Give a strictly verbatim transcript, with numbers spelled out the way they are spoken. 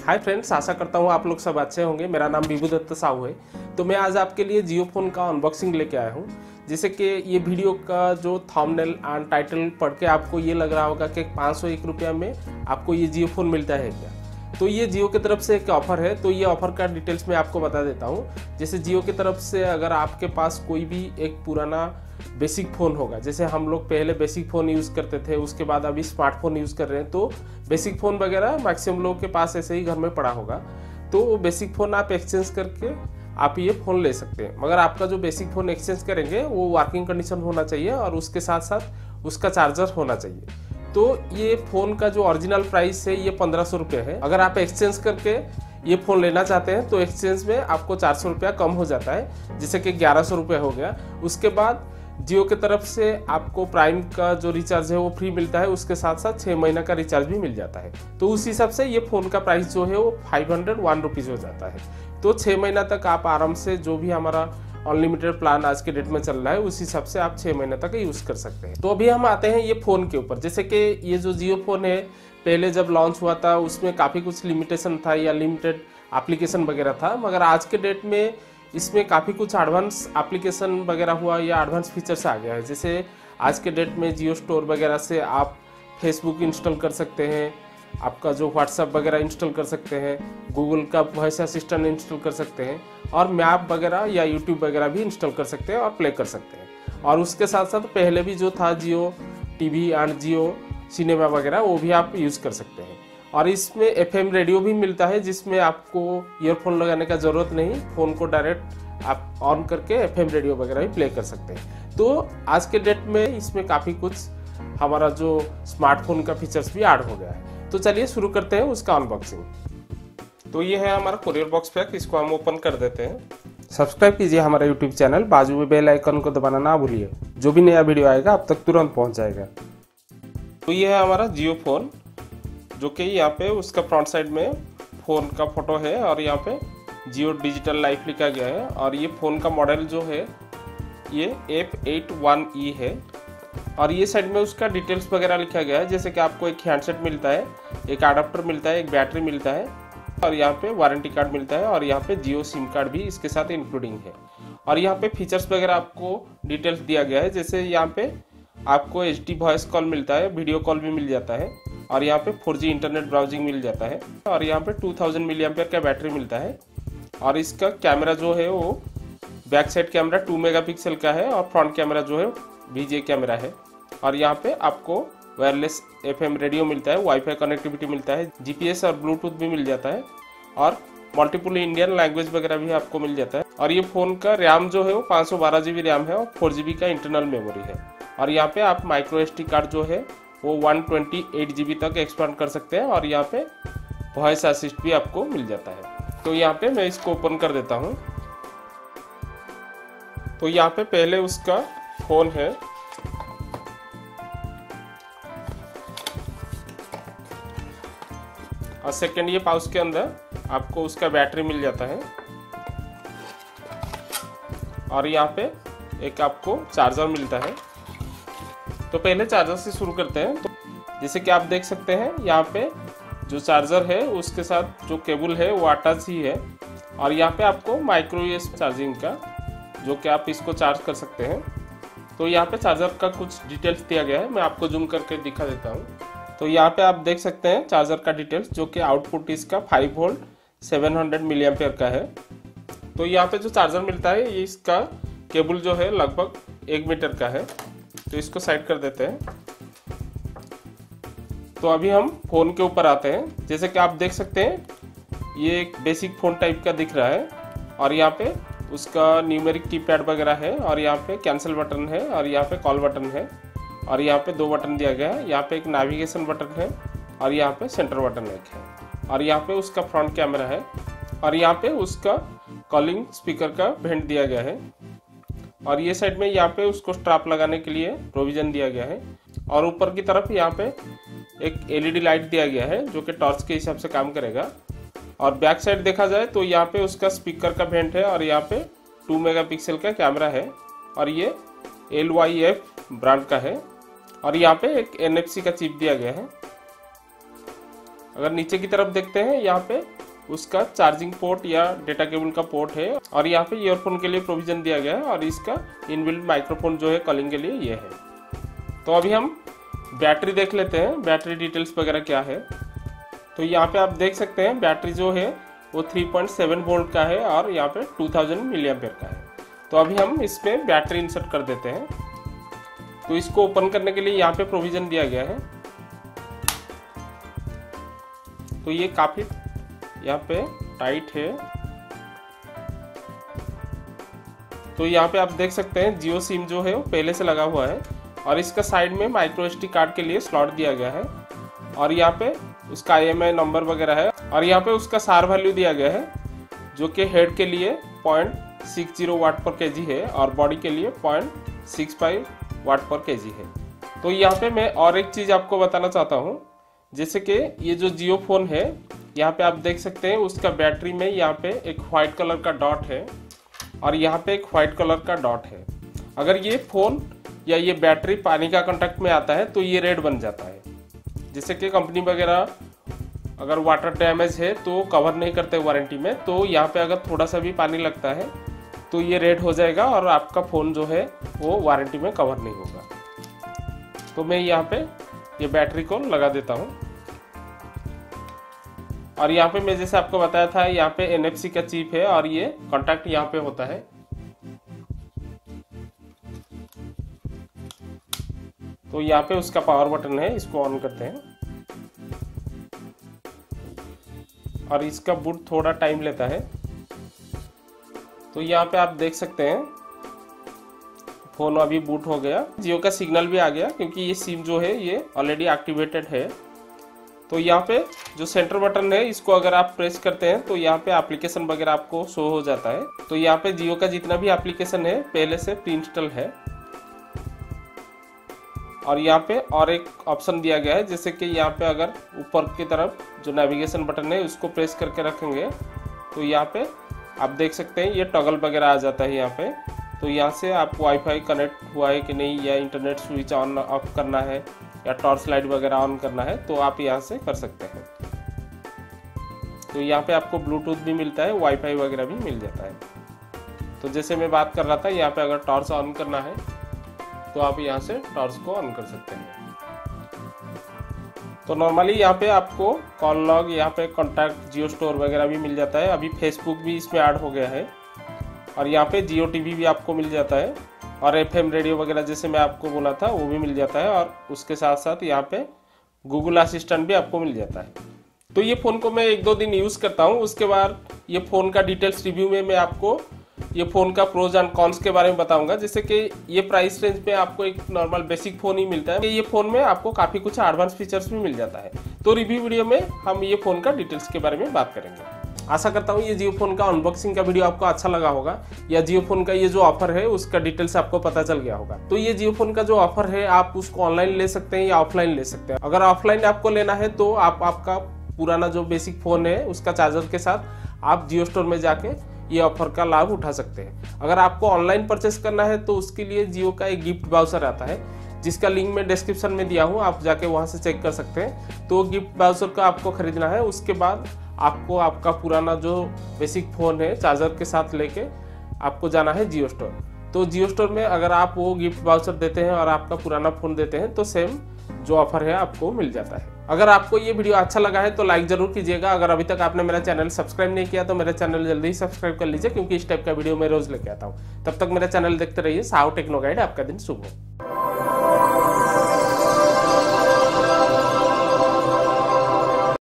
Hi friends, आशा करता हूँ आप लोग सब अच्छे होंगे। मेरा नाम विभू दत्त साहू है। तो मैं आज आपके लिए जियो फ़ोन का अनबॉक्सिंग लेके आया हूँ। जैसे कि ये वीडियो का जो थंबनेल एंड टाइटल पढ़ के आपको ये लग रहा होगा कि पाँच सौ एक रुपया में आपको ये जियो फ़ोन मिलता है क्या। तो ये जियो की तरफ से एक ऑफ़र है। तो ये ऑफ़र का डिटेल्स मैं आपको बता देता हूँ। जैसे जियो की तरफ से अगर आपके पास कोई भी एक पुराना बेसिक फ़ोन होगा, जैसे हम लोग पहले बेसिक फ़ोन यूज़ करते थे, उसके बाद अभी स्मार्टफोन यूज़ कर रहे हैं, तो बेसिक फ़ोन वगैरह मैक्सिमम लोगों के पास ऐसे ही घर में पड़ा होगा। तो वो बेसिक फ़ोन आप एक्सचेंज करके आप ये फ़ोन ले सकते हैं। मगर आपका जो बेसिक फ़ोन एक्सचेंज करेंगे वो वर्किंग कंडीशन होना चाहिए और उसके साथ साथ उसका चार्जर होना चाहिए। तो ये फ़ोन का जो ओरिजिनल प्राइस है ये पंद्रह सौ रुपये है। अगर आप एक्सचेंज करके ये फ़ोन लेना चाहते हैं तो एक्सचेंज में आपको चार सौ रुपया कम हो जाता है, जिससे कि ग्यारह सौ रुपये हो गया। उसके बाद जियो की तरफ से आपको प्राइम का जो रिचार्ज है वो फ्री मिलता है, उसके साथ साथ छः महीना का रिचार्ज भी मिल जाता है। तो उस हिसाब से ये फ़ोन का प्राइस जो है वो फाइव हंड्रेड वन रुपीज़ हो जाता है। तो छः महीना तक आप आराम से जो भी हमारा अनलिमिटेड प्लान आज के डेट में चल रहा है उस हिसाब से आप छः महीने तक यूज़ कर सकते हैं। तो अभी हम आते हैं ये फ़ोन के ऊपर। जैसे कि ये जो जियो फ़ोन है पहले जब लॉन्च हुआ था उसमें काफ़ी कुछ लिमिटेशन था या लिमिटेड एप्लीकेशन वगैरह था, मगर आज के डेट में इसमें काफ़ी कुछ एडवांस एप्लीकेशन वगैरह हुआ या एडवांस फीचर्स आ गया है। जैसे आज के डेट में जियो स्टोर वगैरह से आप फेसबुक इंस्टॉल कर सकते हैं, आपका जो व्हाट्सएप वगैरह इंस्टॉल कर सकते हैं, गूगल का वॉइस असिस्टेंट इंस्टॉल कर सकते हैं और मैप वगैरह या यूट्यूब वगैरह भी इंस्टॉल कर सकते हैं और प्ले कर सकते हैं। और उसके साथ साथ पहले भी जो था Jio TV and Jio cinema वगैरह वो भी आप यूज़ कर सकते हैं। और इसमें एफएम रेडियो भी मिलता है, जिसमें आपको ईयरफोन लगाने का ज़रूरत नहीं, फ़ोन को डायरेक्ट आप ऑन करके एफएम रेडियो वगैरह भी प्ले कर सकते हैं। तो आज के डेट में इसमें काफ़ी कुछ हमारा जो स्मार्टफोन का फीचर्स भी ऐड हो गया है। तो चलिए शुरू करते हैं उसका अनबॉक्सिंग। तो ये है हमारा कुरियर बॉक्स पैक, इसको हम ओपन कर देते हैं। सब्सक्राइब कीजिए हमारा यूट्यूब चैनल, बाजू में बेल आइकन को दबाना ना भूलिए, जो भी नया वीडियो आएगा आप तक तुरंत पहुंच जाएगा। तो ये है हमारा जियो फ़ोन, जो कि यहाँ पे उसका फ्रंट साइड में फ़ोन का फोटो है और यहाँ पे जियो डिजिटल लाइफ लिखा गया है। और ये फ़ोन का मॉडल जो है ये एफ एट वन ई है। और ये साइड में उसका डिटेल्स वगैरह लिखा गया है, जैसे कि आपको एक हैंडसेट मिलता है, एक अडाप्टर मिलता है, एक बैटरी मिलता है और यहाँ पे वारंटी कार्ड मिलता है और यहाँ पे जियो सिम कार्ड भी इसके साथ इंक्लूडिंग है। और यहाँ पे फीचर्स वगैरह आपको डिटेल्स दिया गया है, जैसे यहाँ पे आपको एच डी वॉइस कॉल मिलता है, वीडियो कॉल भी मिल जाता है और यहाँ पे फोर जी इंटरनेट ब्राउजिंग मिल जाता है और यहाँ पे टू थाउजेंड मिली एम्पियर का बैटरी मिलता है। और इसका कैमरा जो है वो back side camera two megapixel का है और फ्रंट कैमरा जो है वीजे कैमरा है। और यहाँ पे आपको वायरलेस एफएम रेडियो मिलता है, वाईफाई कनेक्टिविटी मिलता है, जीपीएस और ब्लूटूथ भी मिल जाता है और मल्टीपल इंडियन लैंग्वेज वगैरह भी आपको मिल जाता है। और ये फ़ोन का रैम जो है वो पाँच सौ बारह जी बी रैम है और फोर जी बी का इंटरनल मेमोरी है। और यहाँ पे आप माइक्रो एस डी कार्ड जो है वो one twenty eight G B तक एक्सपांड कर सकते हैं और यहाँ पे वॉइस असिस्ट भी आपको मिल जाता है। तो यहाँ पे मैं इसको ओपन कर देता हूँ। तो यहाँ पे पहले उसका फ़ोन है, और सेकेंड ये पाउच के अंदर आपको उसका बैटरी मिल जाता है और यहाँ पे एक आपको चार्जर मिलता है। तो पहले चार्जर से शुरू करते हैं। तो जैसे कि आप देख सकते हैं यहाँ पे जो चार्जर है उसके साथ जो केबल है वो अटैच ही है और यहाँ पे आपको माइक्रो यूएसबी चार्जिंग का, जो कि आप इसको चार्ज कर सकते हैं। तो यहाँ पे चार्जर का कुछ डिटेल्स दिया गया है, मैं आपको जूम करके दिखा देता हूँ। तो यहाँ पे आप देख सकते हैं चार्जर का डिटेल्स, जो कि आउटपुट इसका five volt seven hundred milliampere का है। तो यहाँ पे जो चार्जर मिलता है ये इसका केबल जो है लगभग एक मीटर का है। तो इसको साइड कर देते हैं। तो अभी हम फ़ोन के ऊपर आते हैं। जैसे कि आप देख सकते हैं ये एक बेसिक फ़ोन टाइप का दिख रहा है और यहाँ पे उसका न्यूमेरिक कीपैड वगैरह है और यहाँ पे कैंसिल बटन है और यहाँ पे कॉल बटन है और यहाँ पे दो बटन दिया गया है। यहाँ पे एक नेविगेशन बटन है और यहाँ पे सेंटर बटन एक है और यहाँ पे उसका फ्रंट कैमरा है और यहाँ पे उसका कॉलिंग स्पीकर का वेंट दिया गया है। और ये साइड में यहाँ पे उसको स्ट्रैप लगाने के लिए प्रोविजन दिया गया है और ऊपर की तरफ यहाँ पे एक एलईडी लाइट दिया गया है, जो कि टॉर्च के हिसाब से काम करेगा। और बैक साइड देखा जाए तो यहाँ पे उसका स्पीकर का वेंट है और यहाँ पे टू मेगापिक्सल का कैमरा है और ये एल वाई एफ ब्रांड का है और यहाँ पे एक एन एफ सी का चिप दिया गया है। अगर नीचे की तरफ देखते हैं यहाँ पे उसका चार्जिंग पोर्ट या डेटा केबल का पोर्ट है और यहाँ पे ईयरफोन के लिए प्रोविजन दिया गया है और इसका इनबिल्ट माइक्रोफोन जो है कॉलिंग के लिए ये है। तो अभी हम बैटरी देख लेते हैं, बैटरी डिटेल्स वगैरह क्या है। तो यहाँ पे आप देख सकते हैं बैटरी जो है वो थ्री पॉइंट सेवन वोल्ट का है और यहाँ पे टू थाउजेंड मिली एम्पियर का है। तो अभी हम इसमें बैटरी इंसर्ट कर देते हैं। तो इसको ओपन करने के लिए यहाँ पे प्रोविजन दिया गया है। तो ये काफी यहाँ पे टाइट है। तो यहाँ पे आप देख सकते हैं जियो सिम जो है वो पहले से लगा हुआ है और इसका साइड में माइक्रो एसडी कार्ड के लिए स्लॉट दिया गया है और यहाँ पे उसका आई एम आई नंबर वगैरह है और यहाँ पे उसका सार वैल्यू दिया गया है जो कि हेड के लिए पॉइंट सिक्स जीरो वाट पर केजी है और बॉडी के लिए पॉइंट सिक्स फाइव वाट पर केजी है। तो यहाँ पे मैं और एक चीज़ आपको बताना चाहता हूँ, जैसे कि ये जो जियो फोन है यहाँ पे आप देख सकते हैं उसका बैटरी में यहाँ पे एक वाइट कलर का डॉट है और यहाँ पे एक वाइट कलर का डॉट है। अगर ये फ़ोन या ये बैटरी पानी का कांटेक्ट में आता है तो ये रेड बन जाता है। जैसे कि कंपनी वगैरह अगर वाटर डैमेज है तो कवर नहीं करते वारंटी में, तो यहाँ पे अगर थोड़ा सा भी पानी लगता है तो ये रेड हो जाएगा और आपका फ़ोन जो है वो वारंटी में कवर नहीं होगा। तो मैं यहाँ पे ये बैटरी को लगा देता हूँ और यहाँ पे मैं जैसे आपको बताया था यहाँ पे एन एफ सी का चिप है और ये कॉन्टैक्ट यहाँ पे होता है। तो यहाँ पे उसका पावर बटन है, इसको ऑन करते हैं और इसका बूट थोड़ा टाइम लेता है। तो यहाँ पे आप देख सकते हैं फोन अभी बूट हो गया, जियो का सिग्नल भी आ गया क्योंकि ये सिम जो है ये ऑलरेडी एक्टिवेटेड है। तो यहाँ पे जो सेंटर बटन है इसको अगर आप प्रेस करते हैं तो यहाँ पे एप्लीकेशन वगैरह आपको शो हो जाता है। तो यहाँ पे जियो का जितना भी एप्लीकेशन है पहले से प्री इंस्टॉल है और यहाँ पे और एक ऑप्शन दिया गया है, जैसे कि यहाँ पे अगर ऊपर की तरफ जो नेविगेशन बटन है उसको प्रेस करके रखेंगे तो यहाँ पे आप देख सकते हैं ये टॉगल वगैरह आ जाता है यहाँ पे। तो यहाँ से आप वाईफाई कनेक्ट हुआ है कि नहीं या इंटरनेट स्विच ऑन ऑफ करना है या टॉर्च लाइट वगैरह ऑन करना है तो आप यहाँ से कर सकते हैं। तो यहाँ पे आपको ब्लूटूथ भी मिलता है, वाईफाई वगैरह भी मिल जाता है। तो जैसे मैं बात कर रहा था यहाँ पे अगर टॉर्च ऑन करना है तो आप यहाँ से टॉर्च को ऑन कर सकते हैं। तो नॉर्मली यहाँ पे आपको कॉल लॉग, यहाँ पे कॉन्टैक्ट, जियो स्टोर वगैरह भी मिल जाता है। अभी फेसबुक भी इसमें ऐड हो गया है और यहाँ पे जियो टीवी भी आपको मिल जाता है और एफ एम रेडियो वगैरह जैसे मैं आपको बोला था वो भी मिल जाता है और उसके साथ साथ यहाँ पे गूगल असिस्टेंट भी आपको मिल जाता है। तो ये फ़ोन को मैं एक दो दिन यूज़ करता हूँ, उसके बाद ये फ़ोन का डिटेल्स रिव्यू में मैं आपको ये फ़ोन का प्रोज एंड कॉन्स के बारे में बताऊंगा। जैसे कि ये प्राइस रेंज पे आपको एक नॉर्मल बेसिक फ़ोन ही मिलता है, ये फ़ोन में आपको काफ़ी कुछ एडवांस फीचर्स भी मिल जाता है। तो रिव्यू वीडियो में हम ये फ़ोन का डिटेल्स के बारे में बात करेंगे। आशा करता हूँ ये जियो फोन का अनबॉक्सिंग का वीडियो आपको अच्छा लगा होगा या जियो फोन का ये जो ऑफर है उसका डिटेल्स आपको पता चल गया होगा। तो ये जियो फोन का जो ऑफर है आप उसको ऑनलाइन ले सकते हैं या ऑफलाइन ले सकते हैं। अगर ऑफलाइन आपको लेना है तो आप आपका पुराना जो बेसिक फ़ोन है उसका चार्जर के साथ आप जियो स्टोर में जाके ये ऑफर का लाभ उठा सकते हैं। अगर आपको ऑनलाइन परचेस करना है तो उसके लिए जियो का एक गिफ्ट वाउचर आता है जिसका लिंक मैं डिस्क्रिप्शन में दिया हूँ, आप जाके वहाँ से चेक कर सकते हैं। तो गिफ्ट वाउचर का आपको खरीदना है, उसके बाद आपको आपका पुराना जो बेसिक फ़ोन है चार्जर के साथ लेके आपको जाना है जियो स्टोर। तो जियो स्टोर में अगर आप वो गिफ्ट वाउचर देते हैं और आपका पुराना फ़ोन देते हैं तो सेम जो ऑफर है आपको मिल जाता है। अगर आपको ये वीडियो अच्छा लगा है तो लाइक जरूर कीजिएगा। अगर अभी तक आपने मेरा चैनल सब्सक्राइब नहीं किया तो मेरा चैनल जल्दी ही सब्सक्राइब कर लीजिए क्योंकि इस टाइप का वीडियो मैं रोज लेके आता हूँ। तब तक मेरा चैनल देखते रहिए। Sahu techno guide. आपका दिन शुभ हो।